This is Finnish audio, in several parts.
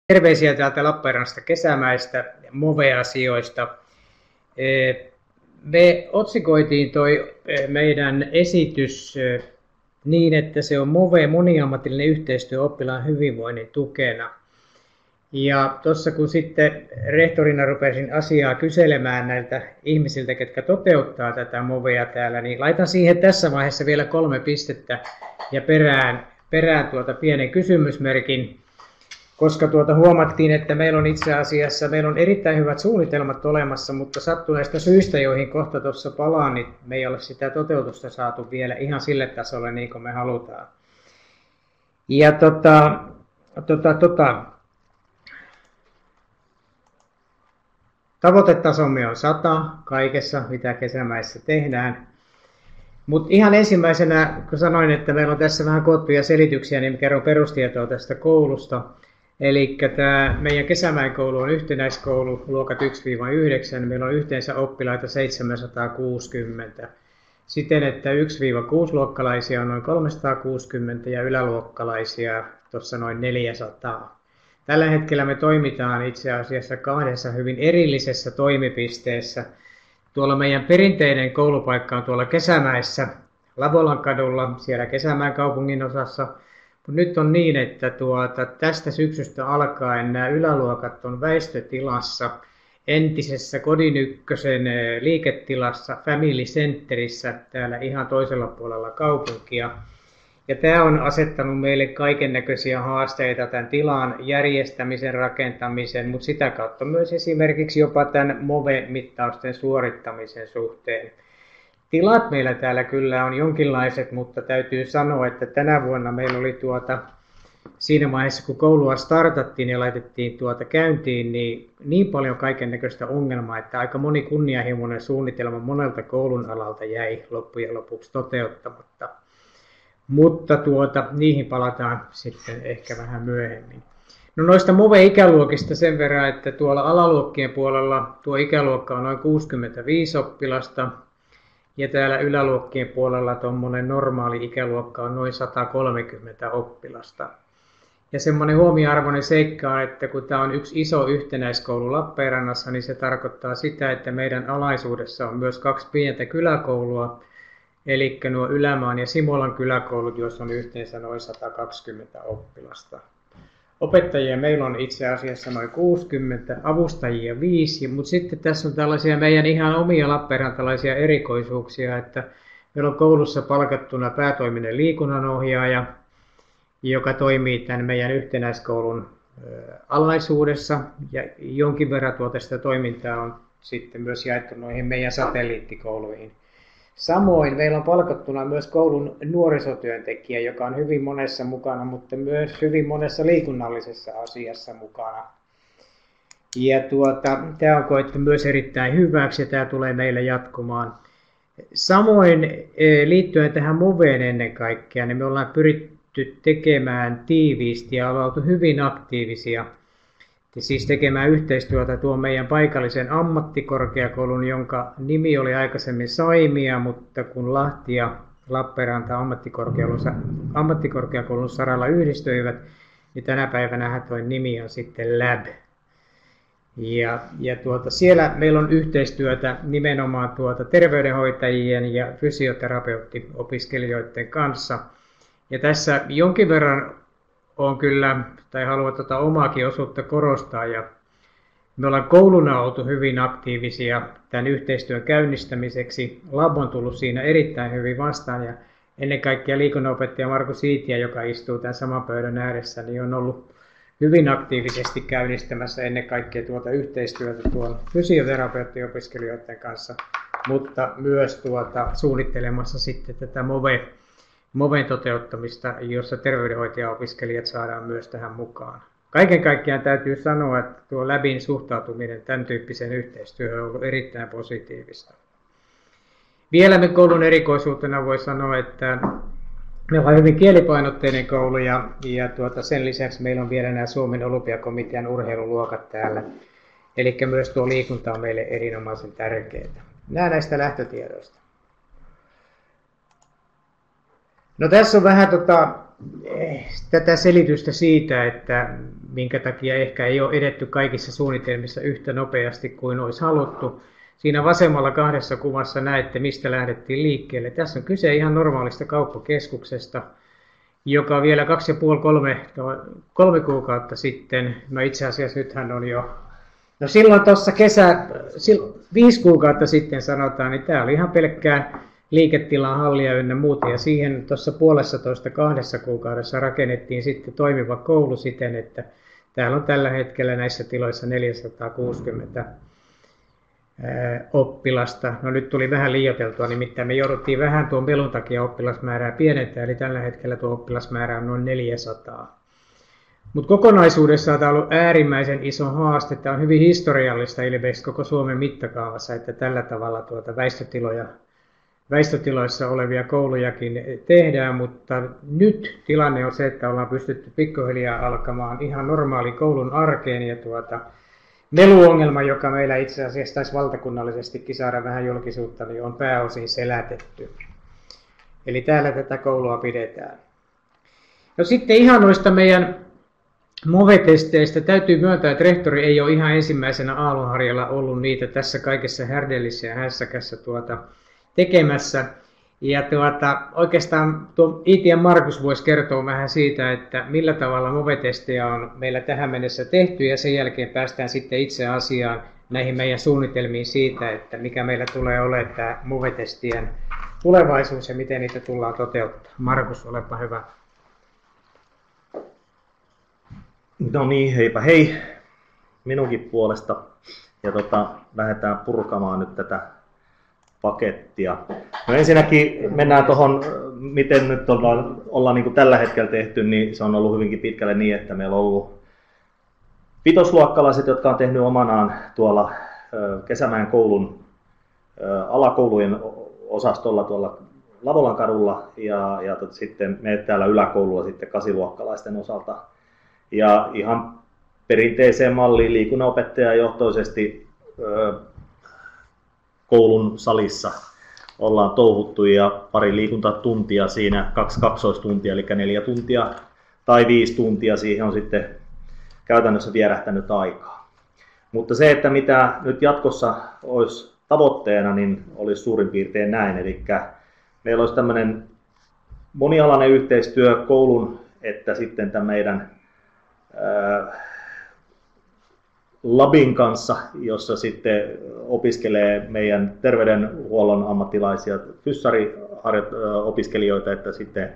Terveisiä täältä Lappeenrannasta Kesämäestä Move-asioista. Me otsikoitiin toi meidän esitys niin, että se on Move moniammatillinen yhteistyö oppilaan hyvinvoinnin tukena. Ja tuossa kun sitten rehtorina rupesin asiaa kyselemään näiltä ihmisiltä, ketkä toteuttaa tätä Movea täällä, niin laitan siihen tässä vaiheessa vielä 3 pistettä ja perään pienen kysymysmerkin. Koska huomattiin, että meillä on itse asiassa erittäin hyvät suunnitelmat olemassa, mutta sattuneista syistä, joihin kohta tuossa palaan, niin me ei ole sitä toteutusta saatu vielä ihan sille tasolle niin kuin me halutaan. Ja tavoitetasomme on 100 kaikessa, mitä Kesämäessä tehdään. Mutta ihan ensimmäisenä, kun sanoin, että meillä on tässä vähän koottuja selityksiä, niin kerron perustietoa tästä koulusta. Eli tämä meidän Kesämäen koulu on yhtenäiskoulu, luokat 1-9. Meillä on yhteensä oppilaita 760. Siten, että 1-6-luokkalaisia on noin 360 ja yläluokkalaisia tuossa noin 400. Tällä hetkellä me toimitaan itse asiassa 2 hyvin erillisessä toimipisteessä. Tuolla meidän perinteinen koulupaikka on tuolla Kesämäessä, Lavolan kadulla, siellä Kesämäen kaupungin osassa. Nyt on niin, että tästä syksystä alkaen nämä yläluokat on väistötilassa, entisessä Kodin ykkösen liiketilassa, Family Centerissä, täällä ihan toisella puolella kaupunkia. Ja tämä on asettanut meille kaikennäköisiä haasteita tämän tilan järjestämisen, rakentamisen, mutta sitä kautta myös esimerkiksi jopa tämän MOVE-mittausten suorittamisen suhteen. Tilat meillä täällä kyllä on jonkinlaiset, mutta täytyy sanoa, että tänä vuonna meillä oli siinä vaiheessa, kun koulua startattiin ja laitettiin käyntiin, niin paljon kaikennäköistä ongelmaa, että aika moni kunnianhimoinen suunnitelma monelta koulun alalta jäi loppujen lopuksi toteuttamatta. Mutta niihin palataan sitten ehkä vähän myöhemmin. No noista Move-ikäluokista sen verran, että tuolla alaluokkien puolella tuo ikäluokka on noin 65 oppilasta. Ja täällä yläluokkien puolella tuommoinen normaali ikäluokka on noin 130 oppilasta. Ja semmoinen huomioarvoinen seikka on, että kun tämä on yksi iso yhtenäiskoulu Lappeenrannassa, niin se tarkoittaa sitä, että meidän alaisuudessa on myös 2 pientä kyläkoulua, eli nuo Ylämaan ja Simolan kyläkoulut, joissa on yhteensä noin 120 oppilasta. Opettajia meillä on itse asiassa noin 60, avustajia 5, mutta sitten tässä on tällaisia meidän ihan omia lappeenrantalaisia erikoisuuksia, että meillä on koulussa palkattuna päätoiminen liikunnanohjaaja, joka toimii tämän meidän yhtenäiskoulun alaisuudessa, ja jonkin verran sitä toimintaa on sitten myös jaettu noihin meidän satelliittikouluihin. Samoin meillä on palkattuna myös koulun nuorisotyöntekijä, joka on hyvin monessa mukana, mutta myös hyvin monessa liikunnallisessa asiassa mukana. Ja tämä on koettu myös erittäin hyväksi ja tämä tulee meille jatkumaan. Samoin liittyen tähän Moveen ennen kaikkea, niin me ollaan pyritty tekemään tiiviisti ja ollaan oltu hyvin aktiivisia. Siis tekemään yhteistyötä tuon meidän paikallisen ammattikorkeakoulun, jonka nimi oli aikaisemmin Saimia, mutta kun Lahti ja Lappeenranta ammattikorkeakoulun saralla yhdistyivät, niin tänä päivänä tuo nimi on sitten Lab. Ja siellä meillä on yhteistyötä nimenomaan terveydenhoitajien ja fysioterapeuttiopiskelijoiden kanssa. Ja tässä jonkin verran on kyllä, tai haluan omaakin osuutta korostaa, ja me ollaan kouluna oltu hyvin aktiivisia tämän yhteistyön käynnistämiseksi. Lab on tullut siinä erittäin hyvin vastaan, ja ennen kaikkea liikunnanopettaja Marko Siitiä, joka istuu tämän saman pöydän ääressä, niin on ollut hyvin aktiivisesti käynnistämässä ennen kaikkea yhteistyötä tuon fysioterapeuttiopiskelijoiden kanssa, mutta myös suunnittelemassa sitten tätä Moven toteuttamista, jossa terveydenhoitajaopiskelijat saadaan myös tähän mukaan. Kaiken kaikkiaan täytyy sanoa, että tuo Labin suhtautuminen tämän tyyppiseen yhteistyöhön on ollut erittäin positiivista. Vielä me koulun erikoisuutena voi sanoa, että meillä on hyvin kielipainotteinen koulu ja sen lisäksi meillä on vielä nämä Suomen olympiakomitean urheiluluokat täällä. Eli myös tuo liikunta on meille erinomaisen tärkeää. Näistä lähtötiedoista. No tässä on vähän tätä selitystä siitä, että minkä takia ehkä ei ole edetty kaikissa suunnitelmissa yhtä nopeasti kuin olisi haluttu. Siinä vasemmalla kahdessa kuvassa näette, mistä lähdettiin liikkeelle. Tässä on kyse ihan normaalista kauppakeskuksesta, joka vielä 2,5-3 kuukautta sitten, no itse asiassa nythän on jo, no silloin tuossa 5 kuukautta sitten sanotaan, niin tämä oli ihan pelkkää liiketilan hallia ynnä muuta, ja siihen tuossa 1,5-2 kuukaudessa rakennettiin sitten toimiva koulu siten, että täällä on tällä hetkellä näissä tiloissa 460 oppilasta. No nyt tuli vähän liioiteltua, nimittäin me jouduttiin vähän tuon melun takia oppilasmäärää pienentää, eli tällä hetkellä tuo oppilasmäärä on noin 400. Mutta kokonaisuudessaan tämä on ollut äärimmäisen iso haaste. Tämä on hyvin historiallista ilmeisesti koko Suomen mittakaavassa, että tällä tavalla väistötiloissa olevia koulujakin tehdään, mutta nyt tilanne on se, että ollaan pystytty pikkuhiljaa alkamaan ihan normaali koulun arkeen, ja meluongelma, joka meillä itse asiassa taisi valtakunnallisestikin saada vähän julkisuutta, niin on pääosin selätetty. Eli täällä tätä koulua pidetään. No sitten ihan noista meidän MOVE-testeistä täytyy myöntää, että rehtori ei ole ihan ensimmäisenä aallonharjalla ollut niitä tässä kaikessa härdellissä ja hässäkässä tekemässä. Ja oikeastaan tuo Iitien Markus voisi kertoa vähän siitä, että millä tavalla MOVE-testejä on meillä tähän mennessä tehty, ja sen jälkeen päästään sitten itse asiaan näihin meidän suunnitelmiin siitä, että mikä meillä tulee olemaan tämä MOVE-testien tulevaisuus ja miten niitä tullaan toteuttamaan. Markus, olepa hyvä. No niin, heipä hei minunkin puolesta. Ja lähdetään purkamaan nyt tätä pakettia. No ensinnäkin mennään tuohon, miten nyt ollaan niin kuin tällä hetkellä tehty, niin se on ollut hyvinkin pitkälle niin, että meillä on ollut vitosluokkalaiset, jotka on tehnyt omanaan tuolla Kesämäen koulun alakoulujen osastolla tuolla Lavolan kadulla, ja sitten me täällä yläkoululla sitten 8-luokkalaisten osalta. Ja ihan perinteiseen malliin liikunnanopettajajohtoisesti koulun salissa ollaan touhuttu, ja pari liikuntatuntia siinä, 2 kaksoistuntia, eli 4 tuntia tai 5 tuntia siihen on sitten käytännössä vierähtänyt aikaa. Mutta se, että mitä nyt jatkossa olisi tavoitteena, niin olisi suurin piirtein näin. Eli meillä olisi tämmöinen monialainen yhteistyö koulun että sitten tämän meidän labin kanssa, jossa sitten opiskelee meidän terveydenhuollon ammattilaisia, fyssariopiskelijoita, että sitten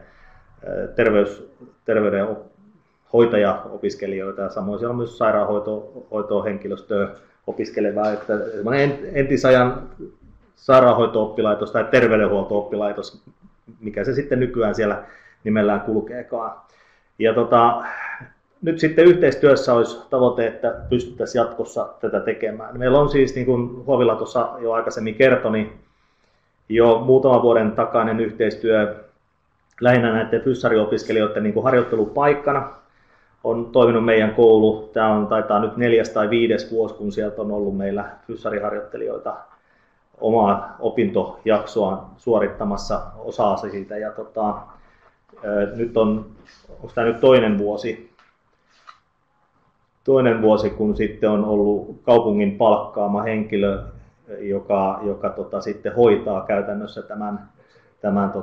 terveydenhoitajaopiskelijoita, ja samoin siellä on myös sairaanhoitohenkilöstöä opiskelevaa, että entisajan sairaanhoito-oppilaitos tai terveydenhuolto-oppilaitos, mikä se sitten nykyään siellä nimellään kulkeekaan. Ja nyt sitten yhteistyössä olisi tavoite, että pystyttäisiin jatkossa tätä tekemään. Meillä on siis, niin kuin Huovila tuossa jo aikaisemmin kertoi, niin jo muutaman vuoden takainen yhteistyö lähinnä näiden fyssariopiskelijoiden niin kuin harjoittelupaikkana on toiminut meidän koulu. Tämä taitaa nyt 4. tai 5. vuosi, kun sieltä on ollut meillä fyssariharjoittelijoita omaa opintojaksoaan suorittamassa osaa siitä. Ja nyt onko tämä nyt toinen vuosi, kun sitten on ollut kaupungin palkkaama henkilö, joka sitten hoitaa käytännössä tämän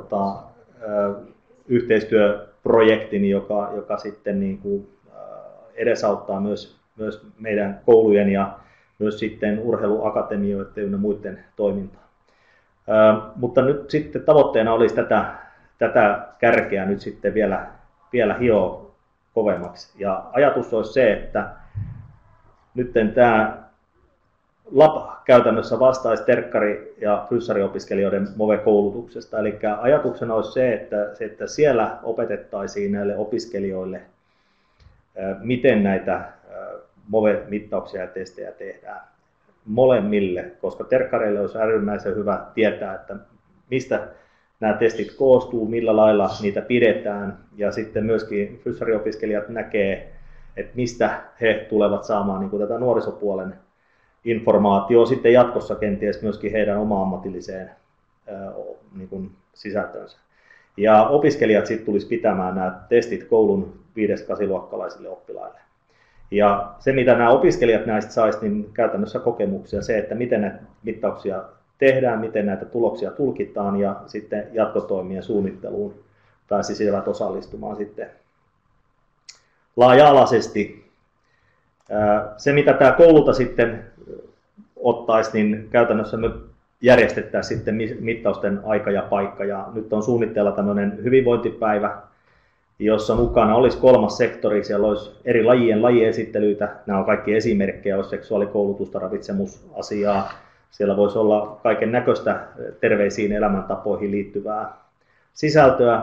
yhteistyöprojektin, joka sitten niin kuin edesauttaa myös meidän koulujen ja myös sitten urheiluakatemioiden ja muiden toimintaa. Mutta nyt sitten tavoitteena olisi tätä kärkeä nyt sitten vielä hioa kovemmaksi. Ja ajatus olisi se, että nyt tämä LAB käytännössä vastaisi terkkari- ja fyssariopiskelijoiden MOVE-koulutuksesta. Eli ajatuksena olisi se, että siellä opetettaisiin näille opiskelijoille, miten näitä MOVE-mittauksia ja testejä tehdään molemmille, koska terkkareille olisi äärimmäisen hyvä tietää, että mistä nämä testit koostuu, millä lailla niitä pidetään, ja sitten myöskin fyssariopiskelijat näkee, että mistä he tulevat saamaan niin kuin tätä nuorisopuolen informaatioa sitten jatkossa kenties myöskin heidän oma-ammatilliseen niin kuin sisältönsä. Ja opiskelijat sitten tulisi pitämään nämä testit koulun 5-8-luokkalaisille oppilaille. Ja se, mitä nämä opiskelijat näistä saisi, niin käytännössä kokemuksia se, että miten näitä mittauksia tehdään, miten näitä tuloksia tulkitaan ja sitten jatkotoimien suunnitteluun pääsisivät osallistumaan sitten laaja-alaisesti. Se, mitä tämä koululta sitten ottaisi, niin käytännössä me järjestettäisiin sitten mittausten aika ja paikka. Ja nyt on suunnitteilla tämmöinen hyvinvointipäivä, jossa mukana olisi 3. sektori. Siellä olisi eri lajien lajiesittelyitä. Nämä on kaikki esimerkkejä, olisi seksuaalikoulutusta, ravitsemusasiaa. Siellä voisi olla kaiken näköistä terveisiin elämäntapoihin liittyvää sisältöä.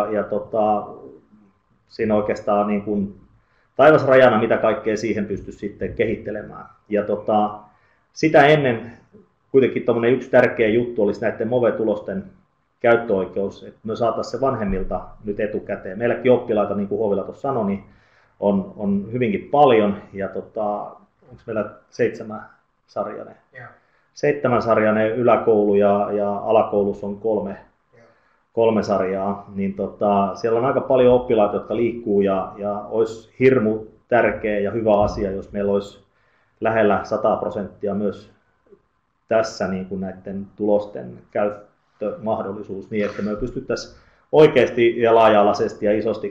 Siinä oikeastaan niin kuin taivasrajana, mitä kaikkea siihen pystyisi sitten kehittelemään. Ja sitä ennen kuitenkin yksi tärkeä juttu olisi näiden MOVE-tulosten käyttöoikeus, että me saataisiin se vanhemmilta nyt etukäteen. Meilläkin oppilaita, niin kuin Huovila tuossa sanoi, niin on hyvinkin paljon, ja onko meillä 7-sarjainen? Yeah. 7-sarjainen yläkoulu ja alakoulussa on 3 sarjaa, niin siellä on aika paljon oppilaita, jotka liikkuu, ja olisi hirmu tärkeä ja hyvä asia, jos meillä olisi lähellä 100% myös tässä niin kuin näiden tulosten käyttömahdollisuus, niin että me pystyttäisiin oikeasti ja laaja-alaisesti ja isosti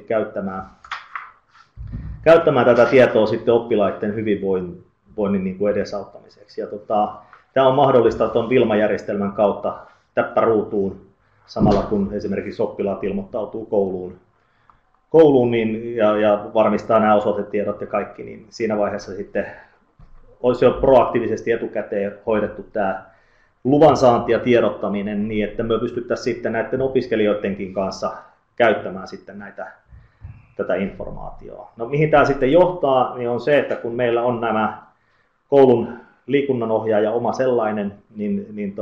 käyttämään tätä tietoa sitten oppilaiden hyvinvoinnin niin kuin edesauttamiseksi. Ja tämä on mahdollista tuon Wilma-järjestelmän kautta täppäruutuun samalla kun esimerkiksi oppilaat ilmoittautuu kouluun niin, ja varmistaa nämä osoitetiedot ja kaikki, niin siinä vaiheessa sitten olisi jo proaktiivisesti etukäteen hoidettu tämä luvansaanti ja tiedottaminen niin, että me pystyttäisiin sitten näiden opiskelijoidenkin kanssa käyttämään sitten tätä informaatiota. No mihin tämä sitten johtaa, niin on se, että kun meillä on nämä koulun liikunnanohjaaja oma sellainen, niin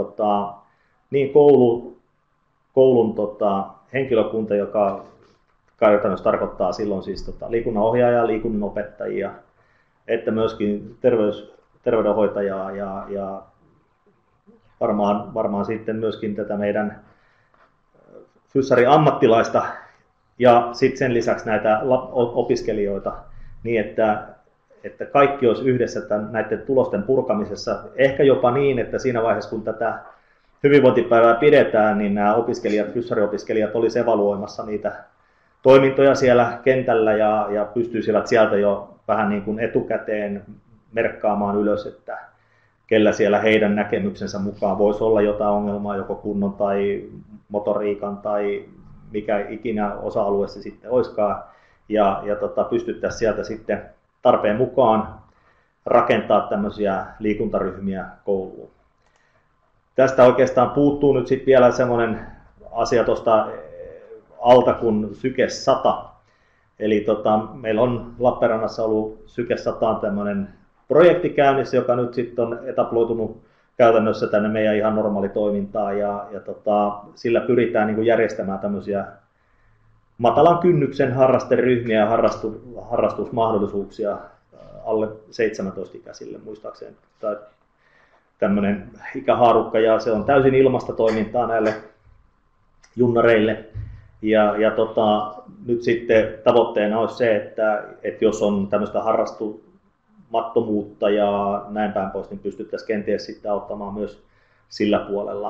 koulun henkilökunta, joka käytännössä tarkoittaa silloin siis liikunnanohjaajaa, liikunnanopettajia, että myöskin terveydenhoitajaa ja varmaan sitten myöskin tätä meidän fyssarin ammattilaista ja sitten sen lisäksi näitä opiskelijoita niin, että kaikki olisi yhdessä näiden tulosten purkamisessa. Ehkä jopa niin, että siinä vaiheessa kun tätä hyvinvointipäivää pidetään, niin nämä fyssariopiskelijat olisivat evaluoimassa niitä toimintoja siellä kentällä ja pystyisivät sieltä jo vähän niin kuin etukäteen merkkaamaan ylös, että kellä siellä heidän näkemyksensä mukaan voisi olla jotain ongelmaa, joko kunnon tai motoriikan tai mikä ikinä osa-alue se sitten olisikaan, ja pystyttäisiin sieltä sitten tarpeen mukaan rakentaa tämmöisiä liikuntaryhmiä kouluun. Tästä oikeastaan puuttuu nyt sitten vielä semmoinen asia tuosta alta kuin Syke 100. Eli meillä on Lappeenrannassa ollut Syke 100 tämmöinen projekti käynnissä, joka nyt sitten on etaploitunut käytännössä tänne meidän ihan normaalitoimintaan ja sillä pyritään niin kuin järjestämään tämmöisiä matalan kynnyksen harrasteryhmiä ja harrastusmahdollisuuksia alle 17-ikäisille muistaakseni. Tämmöinen ikähaarukka ja se on täysin ilmasta toimintaa näille junnareille. Ja nyt sitten tavoitteena olisi se, että jos on tämmöistä harrastumattomuutta ja näin päin pois, niin pystyttäisiin kenties sitten auttamaan myös sillä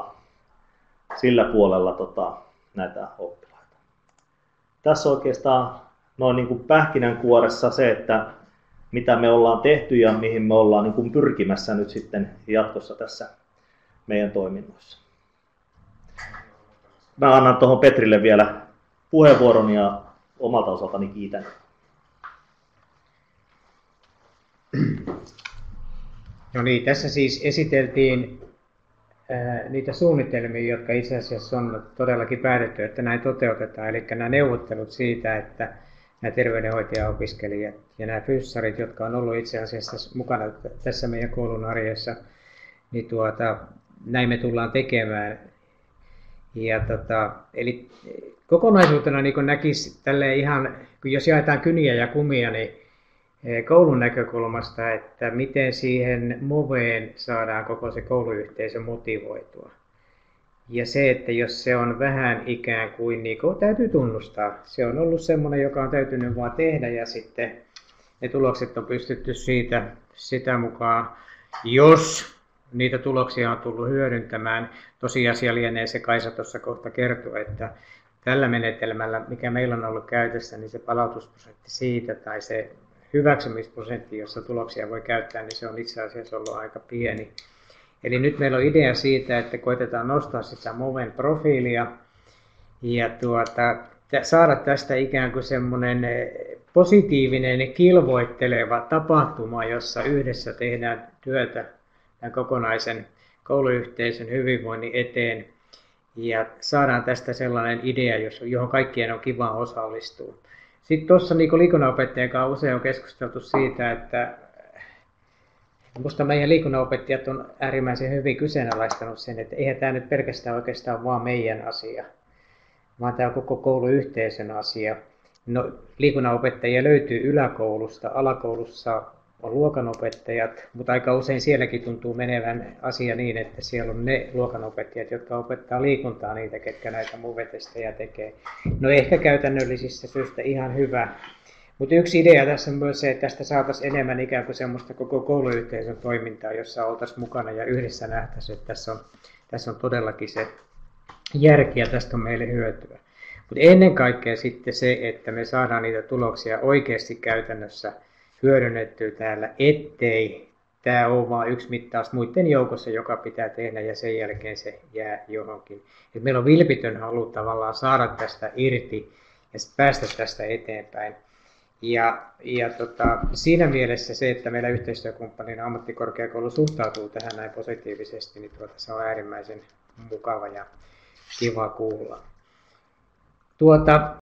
puolella näitä oppilaita. Tässä oikeastaan noin niin kuin pähkinänkuoressa se, että mitä me ollaan tehty ja mihin me ollaan niin kuin pyrkimässä nyt sitten jatkossa tässä meidän toiminnoissa. Mä annan tuohon Petrille vielä puheenvuoron ja omalta osaltani kiitän. No niin, tässä siis esiteltiin niitä suunnitelmia, jotka itse asiassa on todellakin päätetty, että näin toteutetaan. Eli nämä neuvottelut siitä, että nämä terveydenhoitajaopiskelijat ja nämä fyssarit, jotka on ollut itse asiassa mukana tässä meidän koulun arjessa, niin näin me tullaan tekemään. Ja eli kokonaisuutena niin näkisi tälleen ihan, jos jaetaan kyniä ja kumia, niin koulun näkökulmasta, että miten siihen MOVeen saadaan koko se kouluyhteisö motivoitua. Ja se, että jos se on vähän ikään kuin, niin kuin täytyy tunnustaa, se on ollut semmoinen, joka on täytynyt vaan tehdä ja sitten ne tulokset on pystytty siitä sitä mukaan, jos niitä tuloksia on tullut hyödyntämään. Tosiasia lienee se, Kaisa tuossa kohta kertoi, että tällä menetelmällä, mikä meillä on ollut käytössä, niin se palautusprosentti siitä tai se hyväksymisprosentti, jossa tuloksia voi käyttää, niin se on itse asiassa ollut aika pieni. Eli nyt meillä on idea siitä, että koitetaan nostaa sitä Moven profiilia ja saada tästä ikään kuin semmoinen positiivinen, kilvoitteleva tapahtuma, jossa yhdessä tehdään työtä tämän kokonaisen kouluyhteisön hyvinvoinnin eteen ja saadaan tästä sellainen idea, johon kaikkien on kiva osallistua. Sitten tuossa liikunnanopettajien kanssa usein on keskusteltu siitä, että minusta meidän liikunnanopettajat on äärimmäisen hyvin kyseenalaistanut sen, että eihän tämä nyt pelkästään oikeastaan vaan meidän asia, vaan tämä on koko kouluyhteisön asia. No, liikunnanopettajia löytyy yläkoulusta, alakoulussa on luokanopettajat, mutta aika usein sielläkin tuntuu menevän asia niin, että siellä on ne luokanopettajat, jotka opettaa liikuntaa niitä, ketkä näitä MOVE-testejä tekee. No ehkä käytännöllisistä syistä ihan hyvä. Mutta yksi idea tässä on myös se, että tästä saataisiin enemmän ikään kuin semmoista koko kouluyhteisön toimintaa, jossa oltaisiin mukana ja yhdessä nähtäisiin, että tässä on todellakin se järki ja tästä on meille hyötyä. Mutta ennen kaikkea sitten se, että me saadaan niitä tuloksia oikeasti käytännössä hyödynnettyä täällä, ettei tämä ole vain yksi mittaus muiden joukossa, joka pitää tehdä ja sen jälkeen se jää johonkin. Et meillä on vilpitön halu tavallaan saada tästä irti ja päästä tästä eteenpäin. Siinä mielessä se, että meillä yhteistyökumppanina ammattikorkeakoulu suhtautuu tähän näin positiivisesti, niin se on äärimmäisen mukava ja kiva kuulla.